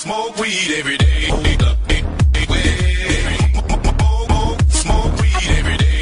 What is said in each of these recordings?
Smoke weed every day. Smoke weed every day.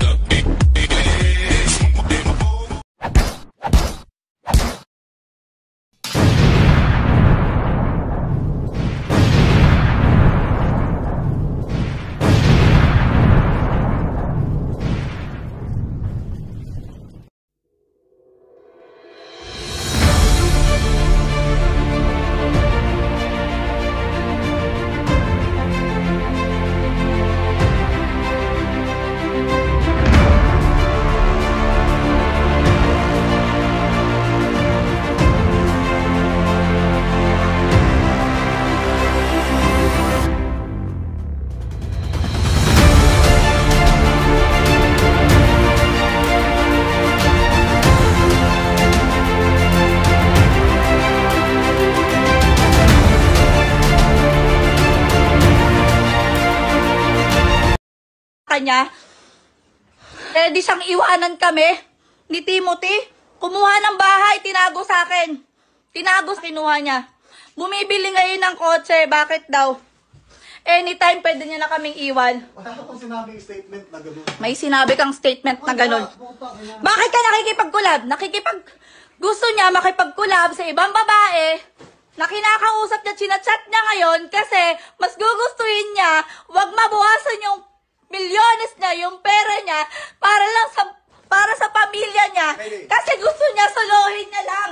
Kanya, di siyang iwanan kami ni Timothy. Kumuha ng bahay, tinago sa akin. Tinago sa kinuha niya. Bumibili ngayon ng kotse, bakit daw? Anytime pwede niya na kaming iwan. Wala ka pang sinabing statement na gano'n. May sinabi kang statement na gano'n. Bakit ka nakikipag-collab? Gusto niya makipag-collab sa ibang babae na kinakausap niya, chinachat niya ngayon kasi mas gugustuhin niya, wag mabawasan yung milyones niya, yung pera niya, para sa pamilya niya. Kasi gusto niya solohin niya lang.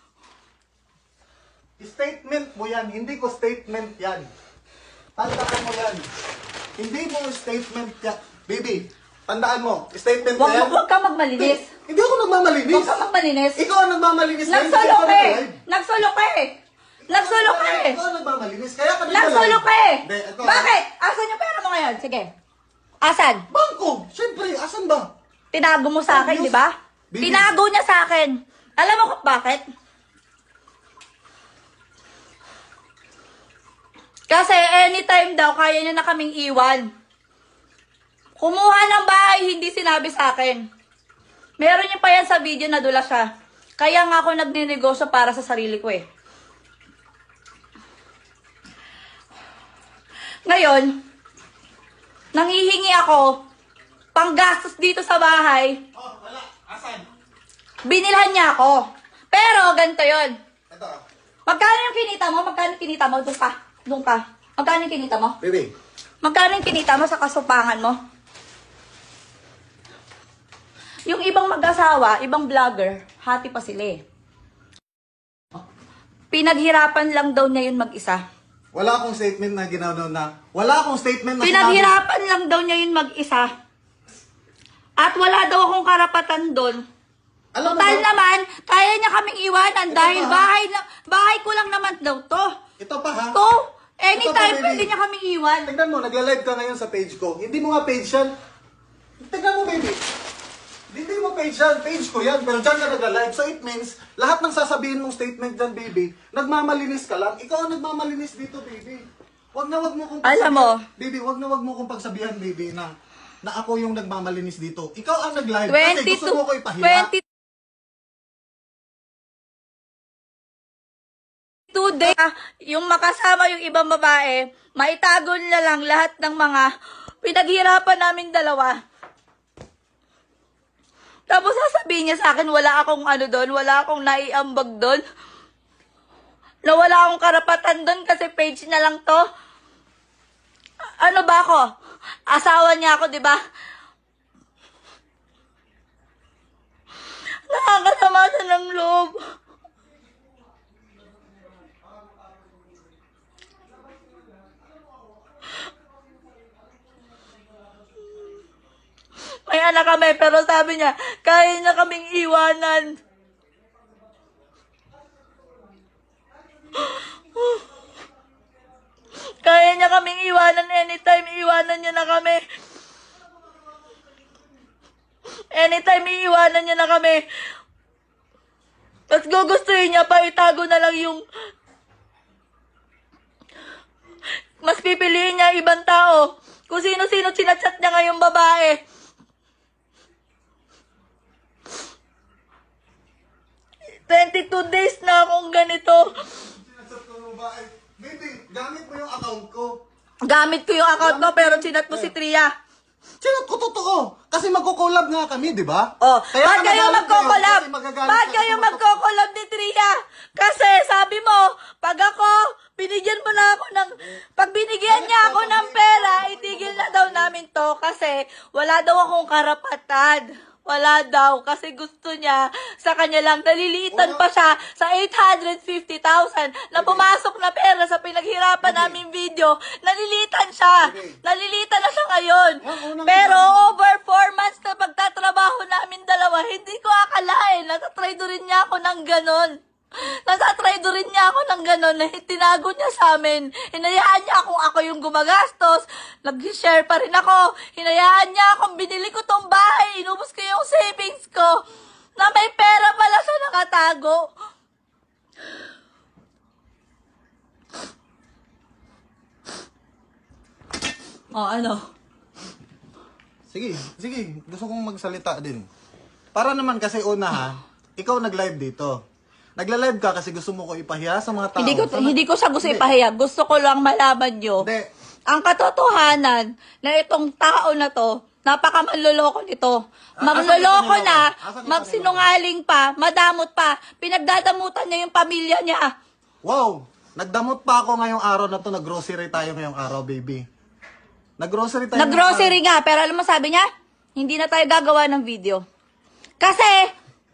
Statement mo yan, hindi ko statement yan. Tandaan mo yan. Hindi mo statement yan. Baby, tandaan mo, statement mo yan. Huwag ka magmalinis. Hindi ako nagmamalinis. Huwag ka magmalinis. Ikaw ang nagmamalinis. Nagsulok ka eh. Nagsulok ka eh. Nagsulok ka eh. Ikaw ang nagmamalinis. Kaya kanina Nagsulok ka eh. Ikaw. Bakit? Asan yung pera mo ngayon? Sige. Asan? Bangko! Siyempre, asan ba? Tinago mo sa akin, di ba? Tinago niya sa akin. Alam mo kung bakit? Kasi anytime daw, kaya niya na kaming iwan. Kumuha ng bahay, hindi sinabi sa akin. Meron niya pa yan sa video na dula siya. Kaya nga ako nagninegosyo para sa sarili ko eh. Ngayon, nanghihingi ako panggastos dito sa bahay. Oh, wala. Asan? Binilhan niya ako. Pero, ganito yun. Ito. Magkano yung kinita mo? Magkano yung kinita mo? Doon ka. Doon ka. Magkano yung kinita mo? Baby. Magkano yung kinita mo sa kasupangan mo? Yung ibang mag-asawa, ibang vlogger, hati pa sila eh. Pinaghirapan lang daw niya yun mag-isa. Wala akong statement na ginawa na. Wala akong statement na Pinaghirapan lang daw niya yun mag-isa. At wala daw akong karapatan doon. Alam mo Total ba? naman, kaya niya kaming iwanan Ito dahil pa, bahay ko lang naman daw to. Ito pa ha. To, anytime Ito pa, baby. pwede niya kaming iwan. Tignan mo, nagla-live ka ngayon sa page ko. Hindi mo nga page yan. Tignan mo, baby. Hindi mo page yan. Page ko yan. Pero dyan ka nagla-live. So it means, lahat ng sasabihin mong statement dyan, baby, nagmamalinis ka lang. Ikaw ang nagmamalinis dito, baby. Wag na wag mo kong Alam mo. Baby, wag na wag mo kong pagsabihan, baby, na ako yung nagmamalinis dito. Ikaw ang nag-live. 22 Kasi gusto mo ko ipahiya. 22 days, yung makasama yung ibang babae, maitago nila lang lahat ng mga pinaghirapan namin dalawa. Tapos sasabihin niya sa akin, wala akong ano doon, wala akong naiambag doon. Na wala akong karapatan doon kasi page na lang to. Ano ba ako? Asawa niya ako, di ba? Nakakasama siya ng loob. May anak kami, pero sabi niya, kaya niya kaming iwanan. Kaya niya kaming iwanan anytime, iwanan niya na kami. Anytime, iiwanan niya na kami. At gugustuhin niya pa, itago na lang yung... Mas pipiliin niya ibang tao. Kung sino-sino sinachat niya ngayong babae. ...22 days na akong ganito. Sinachat ko ng babae. Baby, gamit mo yung account ko. Gamit ko yung account ko, pero chinat mo si Tria. Sinat ko totoo. Kasi magko-collab nga kami, di ba? Oh, Kaya ba't kayo nagalit magko-collab? kasi magagalit Ba't siya kayo kasi magko-collab ni Tria? Kasi sabi mo, pag ako, binigyan mo na ako ng, pag binigyan niya ako ng pera, itigil na daw namin to kasi wala daw akong karapatan. Wala daw kasi gusto niya sa kanya lang. Naliliitan pa siya sa 850,000 na pumasok na pera sa pinaghirapan namin video. Nalilitan siya. Nalilitan na siya ngayon. Pero over 4 months na pagtatrabaho namin dalawa, hindi ko akalain. Natatry rin niya ako ng ganon. Rin niya ako ng gano'n na tinago niya sa amin. Hinayaan niya akong ako yung gumagastos. Nag-share pa rin ako. Hinayaan niya akong binili ko tong bahay. Inubos ko yung savings ko. Na may pera pala siya nakatago. Oh, ano? Sige, sige. Gusto kong magsalita din. Para naman kasi una ha, ikaw nag-live dito. Nagla-live ka kasi gusto mo ko ipahiya sa mga tao. Hindi ko siya gusto ipahiya. Gusto ko lang malaman nyo. Hindi. Ang katotohanan na itong tao na to, napakamanloloko nito. Magloloko na, magsinungaling pa, madamot pa, pinagdadamutan niya yung pamilya niya. Wow! Nagdamot pa ako ngayong araw na to. Nag-grocery tayo ngayong araw, baby. Nag-grocery tayo. Nag-grocery nga, pero alam mo sabi niya, hindi na tayo gagawa ng video. Kasi,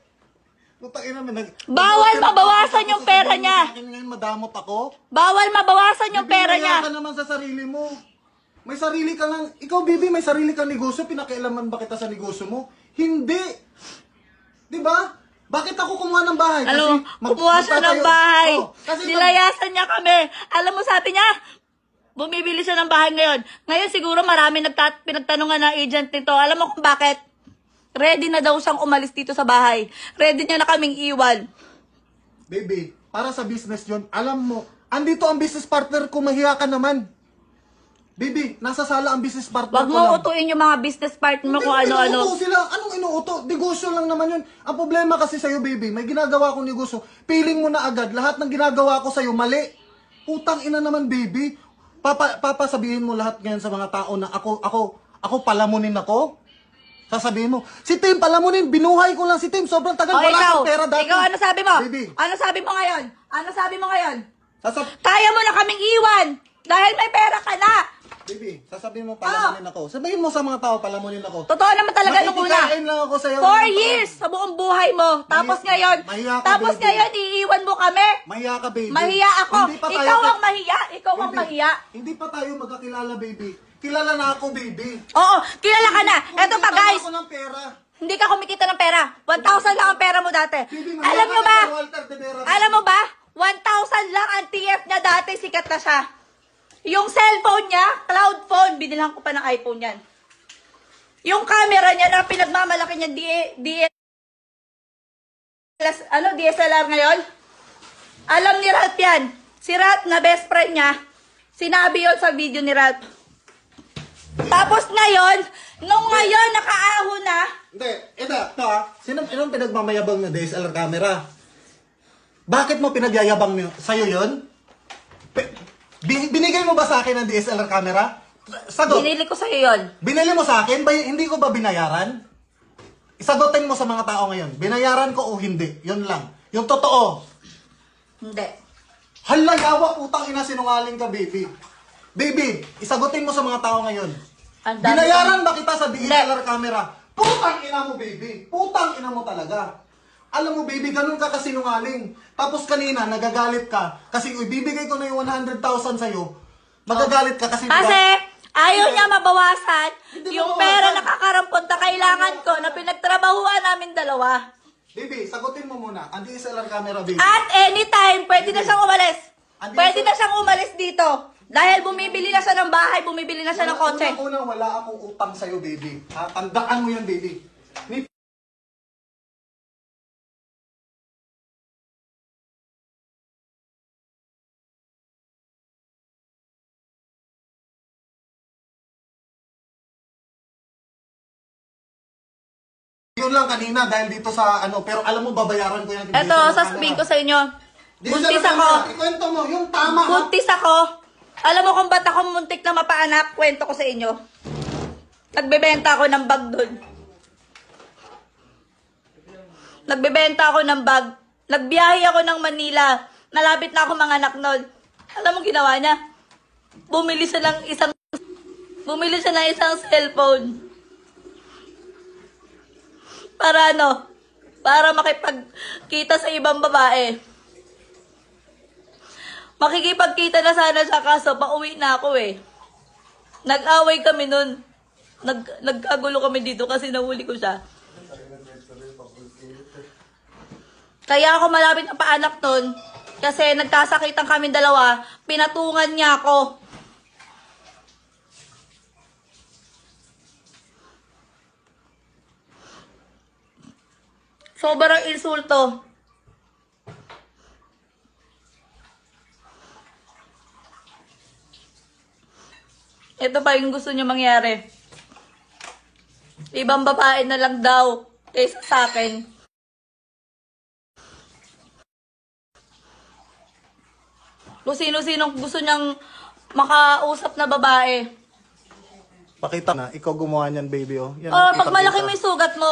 bawal mabawasan yung pera niya. Ngayon madamot ako. Bawal mabawasan yung pera niya. Ka naman sa sarili mo. May sarili ka lang. Ikaw, baby, may sarili kang negosyo. Pinakialaman ba kita sa negosyo mo? Hindi. Di ba? Bakit ako kumuha ng bahay? Alam mo, kumuha siya ng bahay. Nilayasan niya kami. Alam mo, sabi niya, bumibili siya ng bahay ngayon. Ngayon siguro marami pinagtanungan ng agent nito. Alam mo kung bakit? Ready na daw siyang umalis dito sa bahay. Ready niya na kaming iwan. Baby, para sa business yon, alam mo, andito ang business partner ko, mahiya ka naman. Baby, nasa sala ang business partner Wag ko mo lang. utuin yung mga business partner mo kung ano-ano. Inuuto sila. Anong inuuto? Negosyo lang naman yun. Ang problema kasi sa'yo, baby, may ginagawa akong negosyo. Feeling mo na agad, lahat ng ginagawa ko sa'yo, mali. Utang ina naman, baby. Sabihin mo lahat ngayon sa mga tao na ako palamunin ako. Sasabihin mo, si Tim, palamunin, binuhay ko lang si Tim. Sobrang tagal, wala akong pera dati. Ikaw, ano sabi mo? Baby. Ano sabi mo ngayon? Ano sabi mo ngayon? Sasab Kaya mo na kaming iwan dahil may pera ka na. Baby, sasabihin mo, palamunin ako. Sabihin mo sa mga tao, palamunin ako. Totoo naman talaga nung una. Makikikain lang ako sa'yo. 4 years sa buong buhay mo. Tapos ngayon, Mahiya ka, baby. ngayon, iiwan mo kami. Mahiya ka, baby. Mahiya ako. Hindi pa tayo Ikaw ang mahiya. Ikaw ang Baby, mahiya. Hindi pa tayo magkakilala, baby. Kilala na ako, baby. Oo, kilala ka na. Eto pa, guys. Ako ng pera. Hindi ka kumikita ng pera. 1,000 lang ang pera mo dati. Baby, Alam mo mahiya ba? ka kay Walter De Vera. Alam mo ba? 1,000 lang ang TF niya dati. Sikat na siya. Yung cellphone niya, cloud phone, binilhan ko pa ng iPhone yan. Yung camera niya na pinagmamalaki niya, DSLR ngayon. Alam ni Ralph yan. Si Ralph na best friend niya, sinabi yun sa video ni Ralph. Tapos ngayon, nung ngayon nakaahon na. Hindi, ito ha. Sinong pinagmamayabang na DSLR camera? Bakit mo pinagyayabang sa'yo yun? Binigay mo ba sa akin ang DSLR camera? Sagot. Binili ko sa'yo yun. Binili mo sa akin? Hindi ko ba binayaran? Isagutin mo sa mga tao ngayon. Binayaran ko o hindi? Yun lang. Yung totoo. Hindi. Hala, yawa, putang ina, sinungaling ka, baby. Baby, isagutin mo sa mga tao ngayon. Binayaran ba kita sa DSLR camera? Putang ina mo, baby. Putang ina mo talaga. Alam mo, baby, ganun ka kasinungaling. Tapos kanina, nagagalit ka. Kasi ibibigay ko na yung 100,000 sa'yo. Magagalit ka kasi... Kasi ayaw niya mabawasan yung pera na kakarampot na kailangan ko na pinagtrabahuan namin dalawa. Baby, sagutin mo muna. Ang DSLR camera, baby. At anytime, pwede na siyang umalis. Pwede na siyang umalis dito. Dahil bumibili na siya ng bahay, bumibili na siya ng kotse. Unang-unang wala akong utang sa'yo, baby. Ha? Tandaan mo yan, baby. Yun lang kanina dahil dito sa ano, pero alam mo babayaran ko yan. Eto, sasabihin ko sa inyo, Di siya Buntis nagkamera. ako. Ikwento mo, yung tama ha. Buntis ako. Alam mo kung ba't ako muntik na mapaanak? Kwento ko sa inyo. Nagbebenta ako ng bag doon. Nagbebenta ako ng bag. Nagbiyahe ako ng Manila. Malapit na ako manganak nun. Alam mo ginawa niya? Bumili siya ng isang cellphone. Para ano? Para makipagkita sa ibang babae. Makikipagkita na sana siya kaso pauwi na ako eh. Nag-away kami nun. Nagkagulo kami dito kasi nahuli ko siya. Kaya ako malapit na paanak nun. Kasi nagkasakitan kami dalawa. Pinatungan niya ako. Sobrang insulto. Ito pa yung gusto niya mangyari. Ibang babae na lang daw kaysa sa akin. Kung sino-sino gusto niyang makausap na babae. Pakita na, ikaw gumawa niyan, baby, oh. Yan, Oh, pag kita-kita. malaki mo yung sugat mo.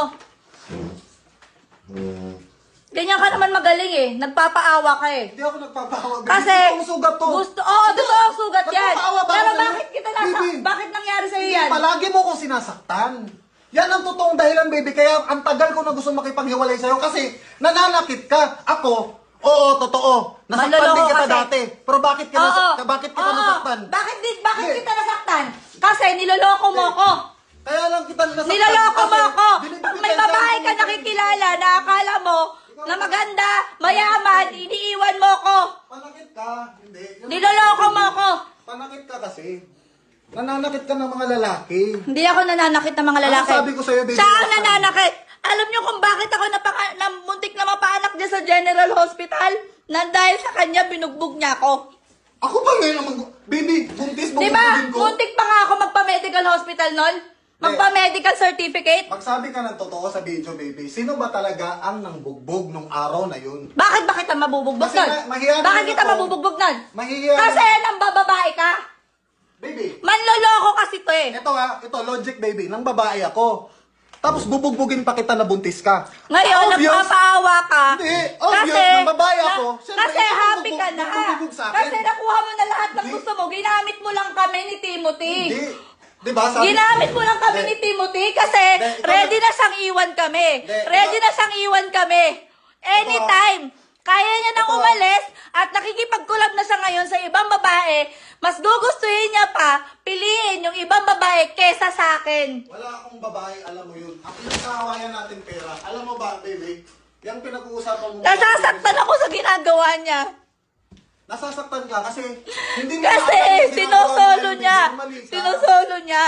Ganyan ka naman magaling eh. Nagpapaawa ka eh. Hindi ako nagpapahawag. Kasi, Ang sugat to. gusto, oo, totoo ang sugat yan. Nagpapaawa ba Pero ako sa'yo? bakit kita Baby, bakit nangyari sa'yo Hindi, yan? palagi mo kong sinasaktan. Yan ang totoong dahilan, baby. Kaya ang tagal ko na gusto makipaghiwalay sa'yo kasi nananakit ka. Ako, oo, totoo. Nasaktan Manloloko din kita kasi. dati. Pero bakit ka, bakit kita Oo. nasaktan? Bakit Hindi. kita nasaktan? Kasi niloloko mo Hindi. ko. Kaya lang kita nasaktan. Niloloko mo kasi ako. binibigyan Pag may ka babae ng- ka nakikilala na akala mo na maganda, mayaman, iniiwan mo ko. Panakit ka. Hindi. Niloloko mo ko. Panakit ka kasi. Nananakit ka ng mga lalaki. Hindi ako nananakit ng mga lalaki. Ano sabi ko sa'yo, baby? Siya ang nananakit. Alam niyo kung bakit ako muntik na mapaanak dyan sa General Hospital? Nang dahil sa kanya, binugbog niya ako. Ako ba ngayon ang baby, buntis, Di ba? bubugin ko? Muntik pa nga ako magpa-medical hospital nun. Magpa-medical certificate. Magsabi ka ng totoo sa video, baby. Sino ba talaga ang nangbugbog nung araw na yun? Bakit kita mabubugbog Kasi nun? mahiya Bakit naman kita ako. mabubugbog nun? Mahiya Kasi naman. nang bababae ka. Baby, Manloloko kasi to eh. ito logic, baby. Nang babae ako. Tapos bubugbugin pa kita na buntis ka. Ngayon, Obvious. nagpapaawa ka. Hindi, obvious, nang babae ako. Siyempre, Kasi ikaw happy ka na. bubugbog sa akin. Kasi nakuha mo na lahat ng Hindi. gusto mo. Ginamit mo lang kami ni Timothy. Hindi. Diba, sabi? Ginamit mo lang kami Hindi. ni Timothy kasi Hindi, ikaw ready na siyang iwan kami. Hindi, Ready ikaw- na siyang iwan kami. Anytime. Kaya niya nang Ito. umalis at nakikipag-collab na siya ngayon sa ibang babae. Mas gugustuhin niya pa piliin yung ibang babae kesa sa akin. Wala akong babae, alam mo yun. Ang pinagkahawayan natin pera. Alam mo ba, baby? Yung pinag-uusapan mo. Nasasaktan ako sa ginagawa niya. Nasasaktan ka kasi hindi mo Kasi nakakita yung ginagawa sinosolo baby. niya. Mali ka. Sinosolo niya.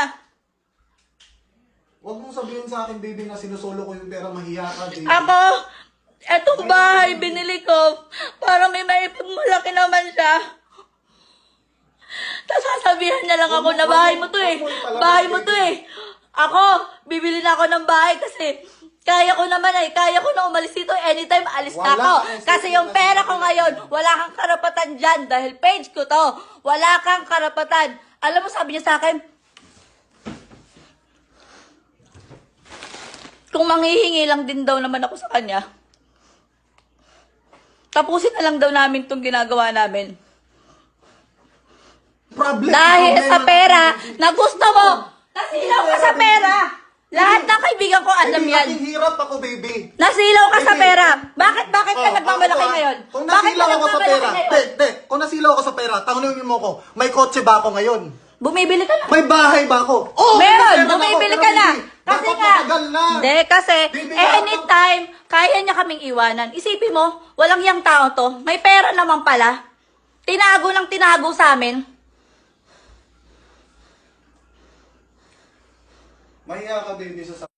Huwag mong sabihin sa akin, baby, na sinusolo ko yung pera. Mahiya ka, baby. Ako, etong bahay binili ko para may maipagmalaki naman siya. Tapos sasabihan niya lang ako na bahay mo to eh. Bahay mo to eh. Ako, bibili na ako ng bahay kasi kaya ko naman eh. Kaya ko na umalis dito anytime alis na ako. Kasi yung pera ko ngayon, wala kang karapatan dyan dahil page ko to. Wala kang karapatan. Alam mo, sabi niya sa akin, kung manghihingi lang din daw naman ako sa kanya, tapusin na lang daw namin itong ginagawa namin. Dahil sa pera na gusto mo, nasilaw ka sa pera. Lahat ng kaibigan ko alam baby, yan. aking hirap ako, baby. Nasilaw ka sa Baby. pera. Bakit ka nagmamalaki ngayon? Kung Bakit ka nasilaw ako sa pera, nagmamalaki ngayon? kung nasilaw ako sa pera, tanongin mo ko, may kotse ba ako ngayon? Bumibili ka na. May bahay ba ako? Oh, Meron, may pera bumibili ako, ka pero na. baby, Kasi dapat nga, matagal na. hindi, kasi Baby, anytime, kaya niya kaming iwanan. Isipin mo, walang yang tao to. May pera naman pala. Tinago ng tinago sa amin. Mahiya ka, baby, sa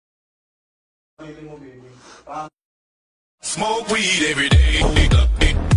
sarili mo, baby. Smoke weed every day.